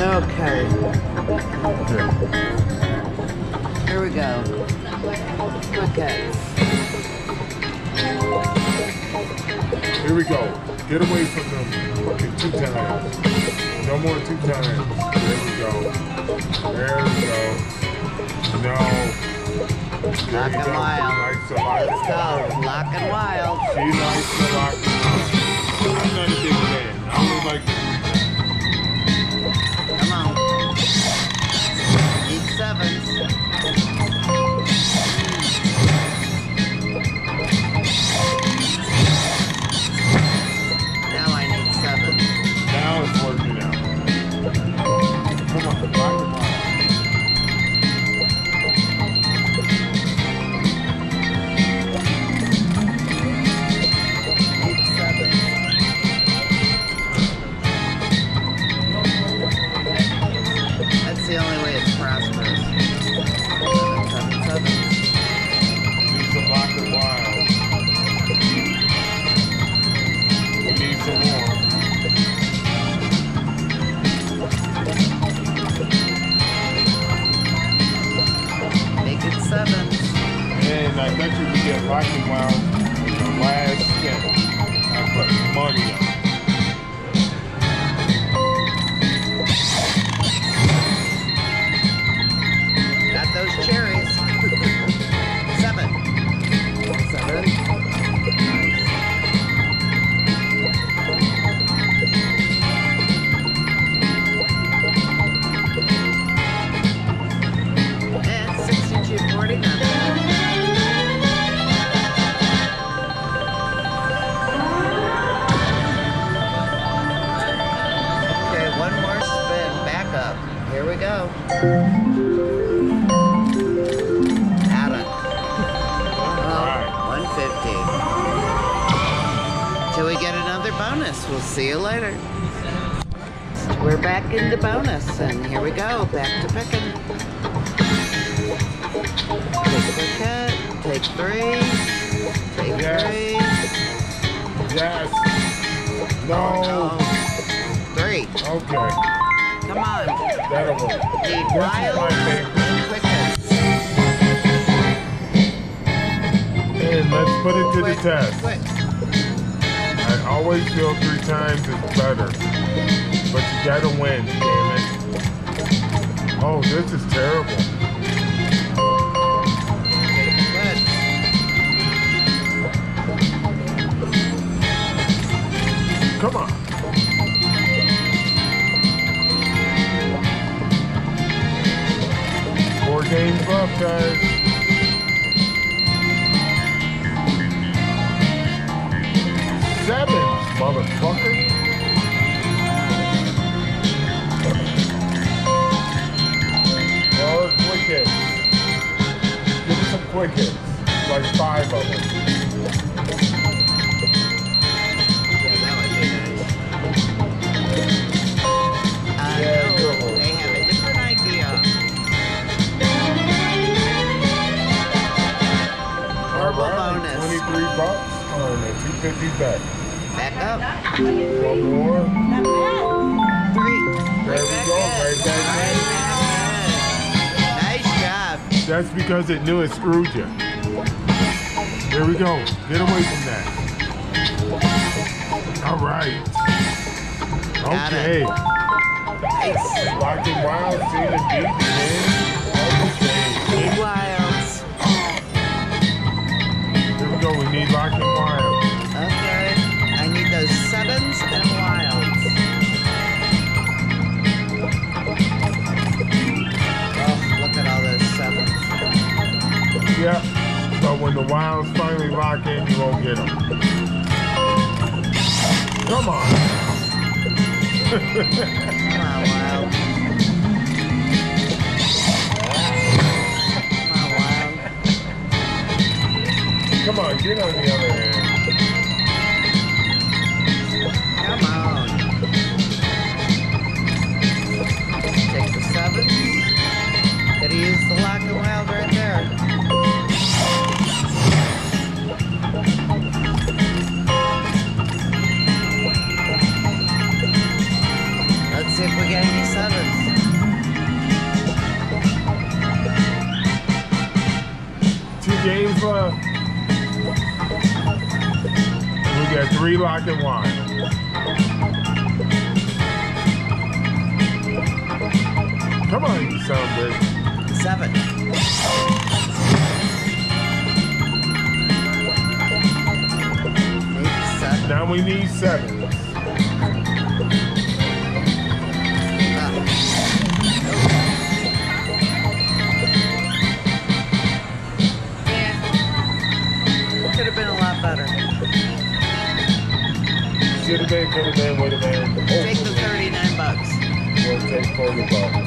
Okay. Here we go. Okay. Here we go. Get away from them. Okay, 2 times. No more 2 times. There we go. There we go. No. Lock and wild. Likes to lock Let's go. Lock and wild. She likes to lock and wild. I'm not a big fan. I only like. Come on. Need 7s. Now I need 7s. Now it's working out. Come on, lock and wild. That's the only way it's prosperous. 7. Need some lock and wild. We need some more. Make it 7s. And I bet you we get lock and wild in the last step. I put money on. Got those cherries. 7. 7. Nice. And 62.40, not bad. Okay, one more spin. Back up. Here we go. Harrah. Oh, 150. Till we get another bonus. We'll see you later. We're back into bonus, and here we go. Back to picking. Take a cut. Take 3. Take 3. Yes. No. 3. Okay. Come on. That'll work. Need What's wild my favorite? and quickens. And let's put it to the Quick, test. quick. I always feel 3 times is better. But you gotta win, damn it. Oh, this is terrible. Take the quits. Come on. Four games left, guys. Sevens, motherfucker. Or quick hits. Give me some quick hits. Like 5 of them. Yeah, that would be nice. Yeah, No, good. they have a different idea. Horrible bonus. 23 bucks. Oh, and 250 back. Back up. One more. 3. There we go. Right back in. Nice job. That's because it knew it screwed you. There we go. Get away from that. All right. Got Okay. Nice. Lock and wild, see the deep again. Okay. Big wilds. Here we go. We need lock and wild. Okay. I need those 7s and wilds. Oh, look at all those 7s. Yep. But when the wilds finally lock in, you won't get them. Come on. Come on, wild. Come on, wild. Come on, get on the other hand. Come on. Take the 7s. Gotta use the lock and wild right there. Let's see if we get any sevens. Two games left. We got 3 lock and wide. Come on, you son of a bitch. 7. Need 7. Now we need 7. Could have been a lot better. Should have been, could have been, would have been. Take the 39 bucks. We'll take 40 bucks.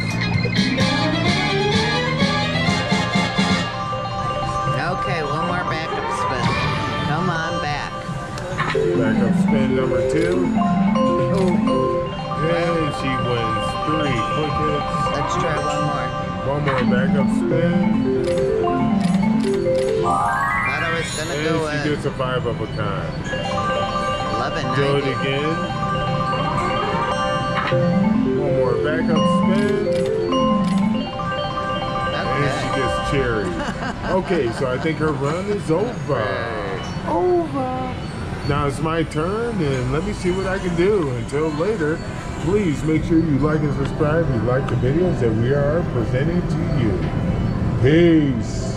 Okay, one more backup spin. Come on back. Backup spin number 2. Oh, And she wins 3 quick hits. let's try one more. One more backup spin. Thought I was gonna go And she gets a 5 of a kind. 11.90. Do it again. One more backup spin. And she gets cherry. Okay, so I think her run is over. Now it's my turn, and let me see what I can do. Until later, please make sure you like and subscribe if you like the videos that we are presenting to you. Peace.